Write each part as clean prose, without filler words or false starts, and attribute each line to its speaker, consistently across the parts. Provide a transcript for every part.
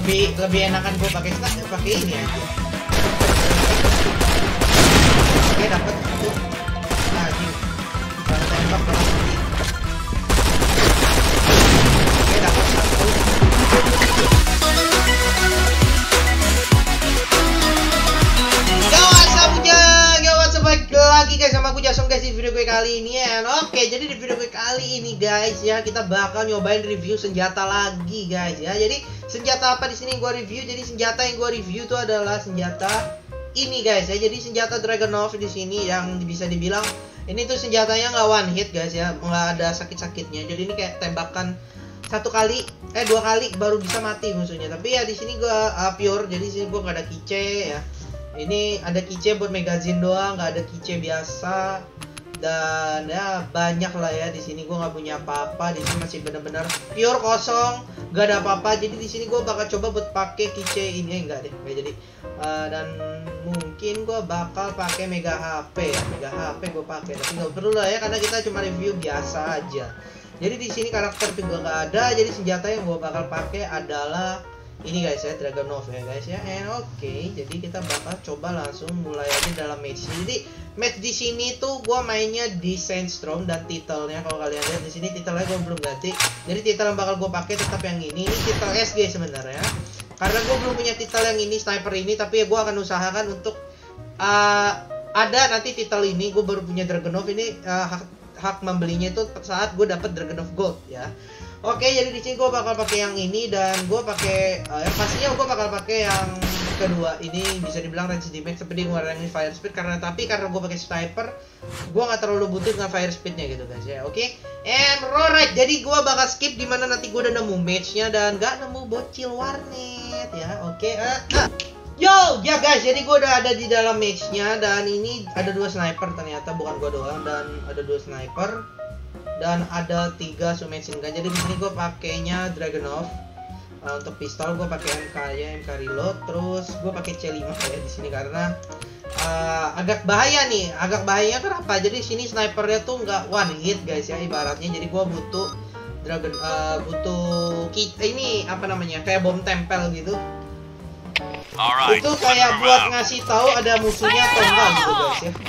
Speaker 1: lebih enakan gue pakai ini aja. Oke, dapat satu. Nah, ini baru tembak baru mati. Oke, dapat satu. Baik lagi guys sama aku Jason guys di video gue kali ini ya. Oke, jadi di video gue kali ini guys ya, kita bakal nyobain review senjata lagi guys ya. Jadi senjata apa di sini gue review? Jadi senjata yang gue review itu adalah senjata ini guys ya. Jadi senjata Dragunov di sini yang bisa dibilang ini tuh senjatanya nggak one hit guys ya, nggak ada sakit-sakitnya. Jadi ini kayak tembakan dua kali baru bisa mati musuhnya. Tapi ya di sini gue pure, jadi di sini gue nggak ada kice ya. Ini ada kice buat magazine doang, nggak ada kice biasa. Dan ya banyak lah ya di sini gue nggak punya apa-apa. Di sini masih bener-bener pure kosong, nggak ada apa-apa. Jadi di sini gue bakal coba buat pakai kice ini, enggak deh, nggak jadi. Dan mungkin gue bakal pakai mega HP ya, mega HP gue pakai. Tapi nggak perlu lah ya, karena kita cuma review biasa aja. Jadi di sini karakter juga nggak ada. Jadi senjata yang gue bakal pakai adalah ini guys ya, Dragunov ya guys ya. Oke, jadi kita bakal coba langsung mulai aja dalam match. Jadi match di sini tuh gue mainnya di Sandstorm dan titelnya kalau kalian lihat di sini titelnya gue belum ganti. Jadi titel yang bakal gue pakai tetap yang ini titel SG sebenarnya. Karena gue belum punya titel yang ini sniper ini, tapi ya gue akan usahakan untuk ada nanti titel ini. Gue baru punya Dragunov ini, hak membelinya itu saat gue dapat Dragunov Gold ya. Oke, jadi di sini gue bakal pakai yang ini dan gue pakai yang pastinya gue bakal pakai yang kedua ini, bisa dibilang range damage seperti mengurangi fire speed karena gue pakai sniper gue nggak terlalu butuh dengan fire speednya gitu guys ya. Oke, and alright, jadi gue bakal skip dimana nanti gue udah nemu matchnya dan nggak nemu bocil warnet ya. Oke, yo ya guys, jadi gue udah ada di dalam matchnya dan ini ada 2 sniper ternyata, bukan gue doang, dan ada 2 sniper dan ada 3 submachine gun. Jadi di sini gue pakainya Dragunov. Untuk pistol gue pakai MK ya, MK reload. Terus gue pakai C5 ya di sini karena agak bahaya nih. Agak bahayanya kenapa? Jadi sini snipernya tuh nggak one hit guys ya ibaratnya. Jadi gue butuh ini apa namanya, kayak bom tempel gitu. Alright, itu kayak buat ngasih tahu ada musuhnya atau enggak gitu guys ya.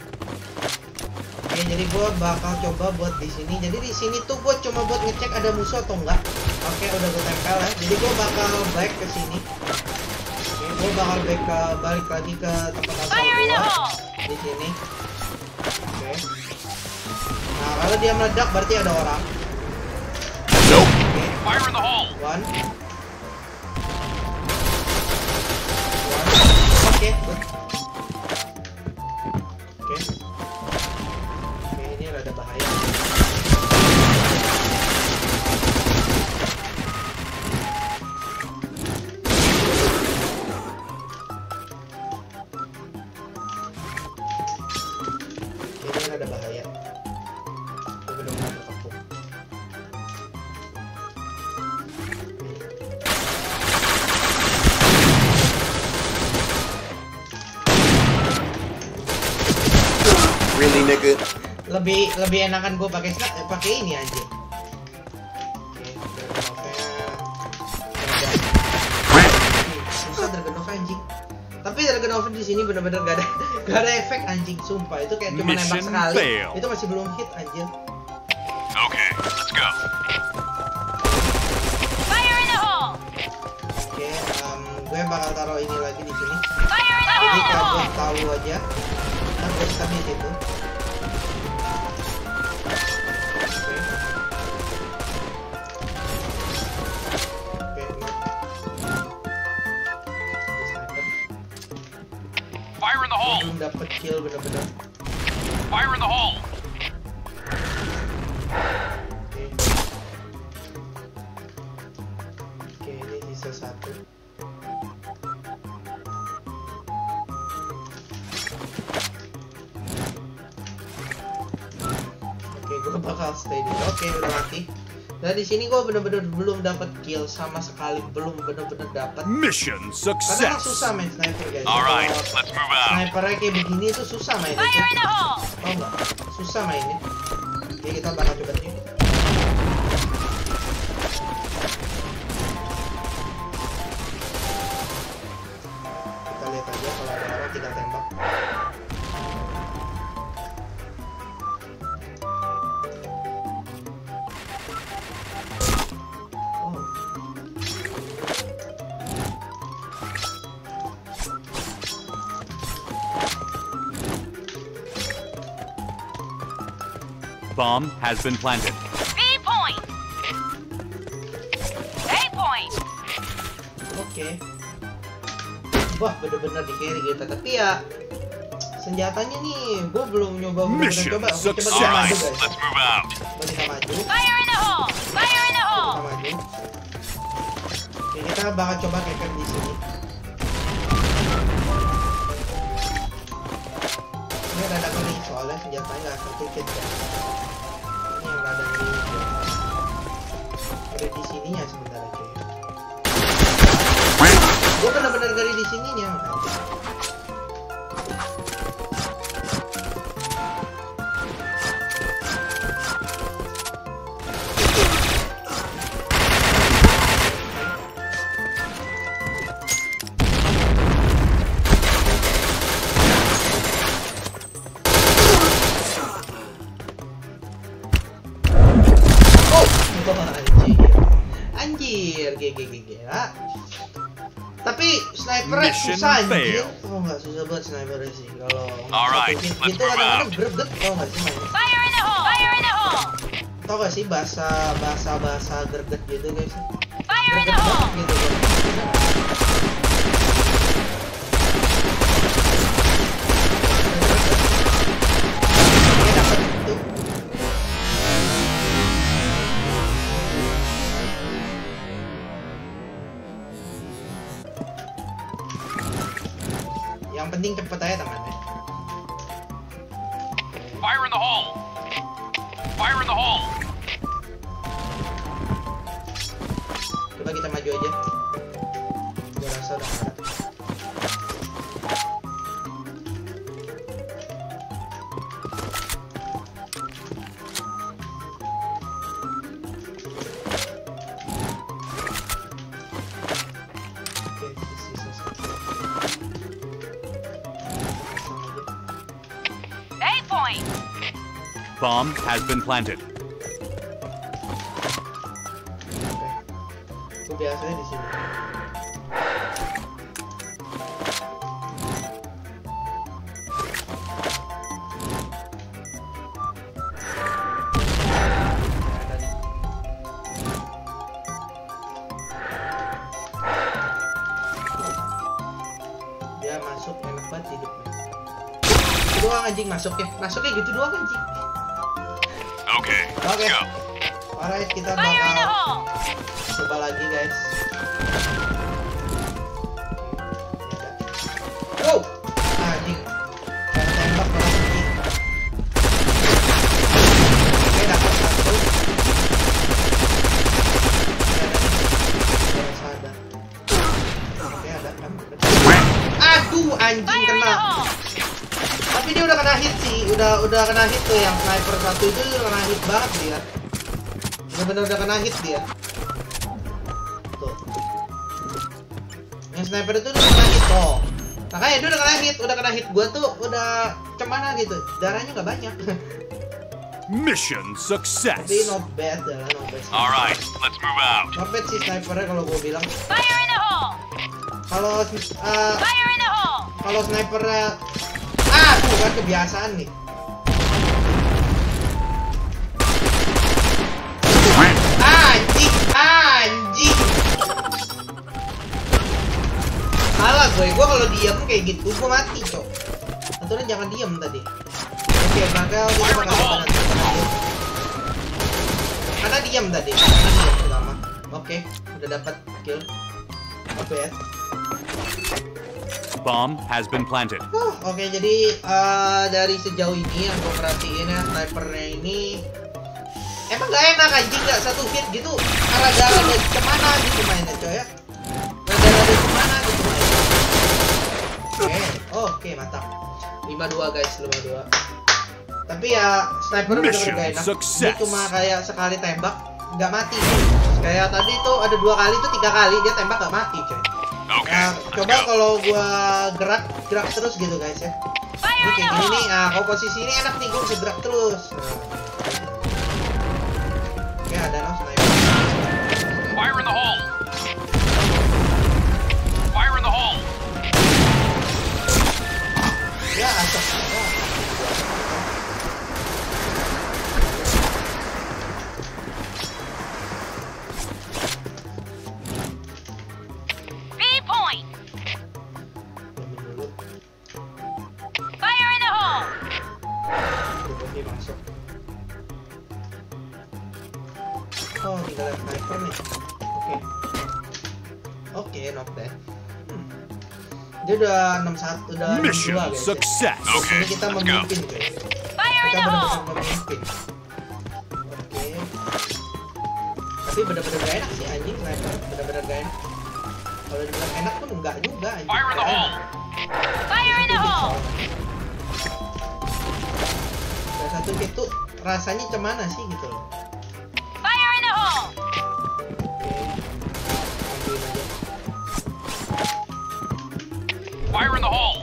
Speaker 1: Oke, jadi gue bakal coba buat di sini. Jadi di sini tuh gue cuma buat ngecek ada musuh atau enggak. Oke, udah gue tempel ya. Jadi gue bakal back ke sini. Oke, gue bakal balik lagi ke tempat asal gue di sini. Oke. Nah, kalau dia meledak berarti ada orang. Oke. One. Oke, good. Oke, ini rada bahaya. Ini rada bahaya. Itu benar-benar terkepung.
Speaker 2: Really nigga.
Speaker 1: Lebih enakan gue pakai ini aja. Oke, susah Dragunov anjing. Tapi Dragunov di sini benar-benar gak ada efek anjing, sumpah. Itu kayak cuma nembak sekali. Itu masih belum hit anjir.
Speaker 3: Oke, let's go.
Speaker 1: Oke, gue bakal taruh ini lagi di sini. Jadi kalau gue tahu aja. Nah, gue start di situ.
Speaker 3: Fire in the hole.
Speaker 1: Belum dapat kill bener-bener.
Speaker 3: Fire in the hole.
Speaker 1: Oke, ini sisa 1. Oke, gue bakal stay dulu. Oke, udah mati. Nah di sini gue bener-bener belum dapat kill sama sekali, belum bener-bener dapat.
Speaker 3: Mission
Speaker 1: Karena
Speaker 3: success.
Speaker 1: susah main sniper guys.
Speaker 3: Alright, let's move out.
Speaker 1: Snipernya kayak begini itu susah mainnya. Oh enggak, susah mainnya. Oke, kita bakal coba ini. lihat aja kalau ada orang tinggal tembak.
Speaker 3: Bomb has been planted.
Speaker 4: B point. A point.
Speaker 1: Oke. Wah, bener-bener di carry kita. Tapi ya senjatanya nih, gue belum nyoba.
Speaker 3: Mission
Speaker 1: Coba
Speaker 3: success.
Speaker 1: kita maju
Speaker 3: Alright,
Speaker 1: guys.
Speaker 3: let's move out.
Speaker 1: Coba kita maju.
Speaker 4: Fire in the hole. Fire in the hole.
Speaker 1: Kita maju. Oke, kita bakal coba camp di sini. Ini rada ngeri soalnya senjatanya nggak satu kit ya. Ini yang rada ngeri. Ngeri di sininya sebenarnya cuy. Gue bener-bener ngeri di sininya makanya. Anjir, gila. Tapi snipernya
Speaker 3: Mission
Speaker 1: susah anjir.
Speaker 3: fail.
Speaker 1: Oh nggak susah banget snipernya sih. Kalau
Speaker 3: Alright,
Speaker 1: satu hit
Speaker 3: let's
Speaker 1: gitu
Speaker 3: move
Speaker 1: kadang-kadang
Speaker 3: out.
Speaker 1: greget tau nggak sih mainnya?
Speaker 4: Fire in the hole. Fire in the hole.
Speaker 1: Tau gak sih bahasa greget gitu guys?
Speaker 4: Fire in the
Speaker 1: Greget
Speaker 4: hole.
Speaker 1: gitu guys. Oke, dapet itu. Yang penting cepet aja tangannya.
Speaker 3: Fire in the hole. Fire in the hole.
Speaker 1: Coba kita maju aja. Gua rasa udah ada. Oke, sisa satu. Pasang aja.
Speaker 4: A point.
Speaker 3: Bomb has been planted.
Speaker 1: Oke. Gue biasanya di sini. Ada nih. Dia masuk enak banget hidupnya. Gitu doang anjing masuknya gitu doang anjing.
Speaker 3: Okay, let's
Speaker 1: Oke.
Speaker 3: go.
Speaker 1: Alright, kita
Speaker 4: Fire in the
Speaker 1: bakal
Speaker 4: hole.
Speaker 1: coba lagi guys. Wow, anjing. Jangan tembak malah anjing. Oke, dapat satu. Ada. Oke, ada kan. Aduh, anjing
Speaker 4: Fire in the
Speaker 1: kena.
Speaker 4: hole.
Speaker 1: Tapi dia udah kena hit sih, udah kena hit tuh yang sniper satu itu udah kena hit banget dia. Bener-bener udah kena hit dia. Tuh. Yang sniper itu udah kena hit tuh. Makanya dia udah kena hit gua tuh udah cemana gitu. Darahnya nggak banyak.
Speaker 3: Mission
Speaker 1: Tapi
Speaker 3: success.
Speaker 1: not bad lah, not bad.
Speaker 3: Alright, let's move out.
Speaker 1: Not bad sih snipernya kalau gua bilang.
Speaker 4: Fire in the hole.
Speaker 1: Kalau
Speaker 4: Fire in the hole.
Speaker 1: kalau snipernya tuh kan kebiasaan nih. Anjing. Salah gue kalau diam kayak gitu gue mati cok. Aturan jangan diam tadi. Oke, bakal kita bakal coba nanti. Karena diam tadi. Pertama. Oke, udah dapat kill. Apa ya?
Speaker 3: Bomb has been planted.
Speaker 1: Oke, jadi dari sejauh ini yang gue perhatiin ya snipernya ini emang gak enak anjing, gak satu hit gitu. Rada-rada kemana gitu mainnya coy ya. Rada-rada kemana gitu mainnya. Oke, mantap. 5-2 guys, 5-2. Tapi ya sniper bener-bener gak enak. Dia cuma kayak sekali tembak nggak mati. Kayak tadi tuh ada 2 kali tuh 3 kali dia tembak gak mati coy. Nah, coba kalau gua gerak terus gitu guys ya. Ini kayak gini nih. Nah, kalau posisi ini enak nih, gua bisa gerak terus. Oke, ada sniper.
Speaker 3: Fire in the hole. Fire in the hole.
Speaker 1: Ya, acak.
Speaker 4: B point. Fire in the hole.
Speaker 1: Ini masuk. Oh, tinggal sniper nih. Oke, not bad. Dia udah 61, udah 62
Speaker 5: Mission
Speaker 1: guys.
Speaker 5: success.
Speaker 1: Ini kita memimpin guys.
Speaker 4: Fire in
Speaker 1: Kita
Speaker 4: the hole.
Speaker 1: benar-benar memimpin. Oke. Tapi benar-benar gak enak sih anjing sniper, benar-benar gak enak. Kalau dibilang enak pun enggak juga anjing.
Speaker 3: Fire in the hole.
Speaker 4: Fire in the hole.
Speaker 1: Dan satu hit tuh rasanya cemana sih gitu loh.
Speaker 4: Fire in the hole.
Speaker 1: Ambilin aja.
Speaker 3: Fire in the hole.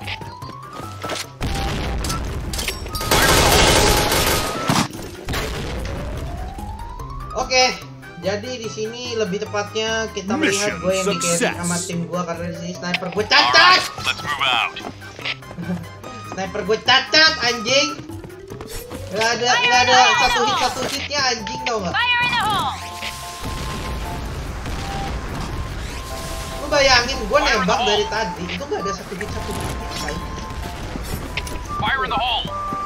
Speaker 1: Oke, jadi di sini lebih tepatnya kita melihat gue yang di-carry sama tim gue karena di sini sniper gue cacat.
Speaker 3: Let's move out.
Speaker 1: Sniper gue cacat anjing. Gak ada satu hitnya anjing tau gak?
Speaker 4: Fire in the hole.
Speaker 1: Lu bayangin gue nembak dari tadi itu gak ada satu hit say.
Speaker 3: Fire in the hole.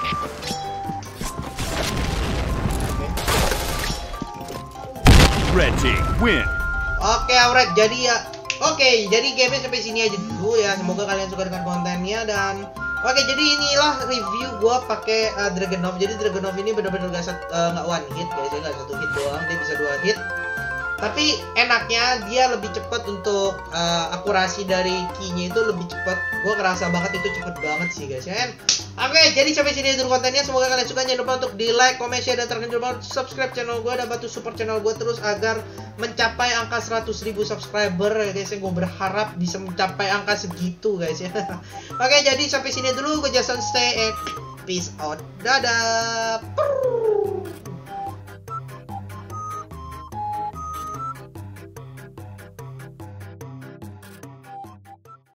Speaker 5: Red team win.
Speaker 1: Oke, alright, jadi jadi gamenya sampai sini aja dulu ya. Semoga kalian suka dengan kontennya dan jadi inilah review gua pakai Dragunov. Jadi Dragunov ini benar-benar nggak one hit guys, nggak satu hit doang, dia bisa 2 hit. Tapi enaknya dia lebih cepat untuk akurasi dari key-nya itu lebih cepat. Gua kerasa banget itu cepet banget sih guys ya. Oke, jadi sampai sini dulu kontennya. Semoga kalian suka. Jangan lupa untuk di like, comment, share, dan jangan lupa subscribe channel gue dan bantu support channel gue terus agar mencapai angka 100.000 subscriber ya guys. Gue berharap bisa mencapai angka segitu guys ya. Oke, jadi sampai sini dulu. Gue Jason stay and peace out. Dadah.